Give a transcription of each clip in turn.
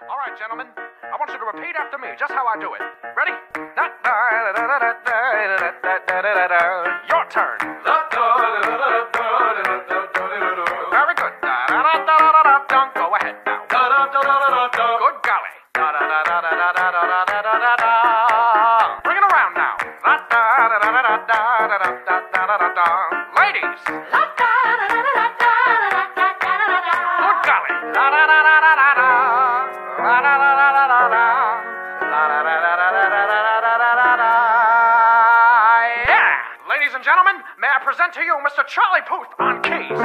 All right, gentlemen, I want you to repeat after me, just how I do it. Ready? Your turn. Very good. Go ahead now. Good golly. Bring it around now. Ladies. Good golly. Yeah! Ladies and gentlemen, may I present to you Mr. Charlie Puth on keys.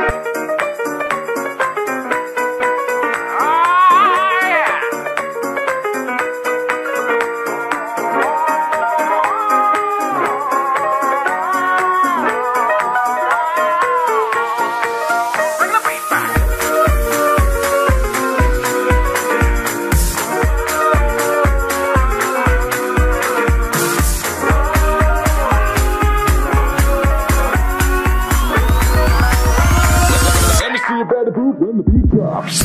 You better poop when the beat drops.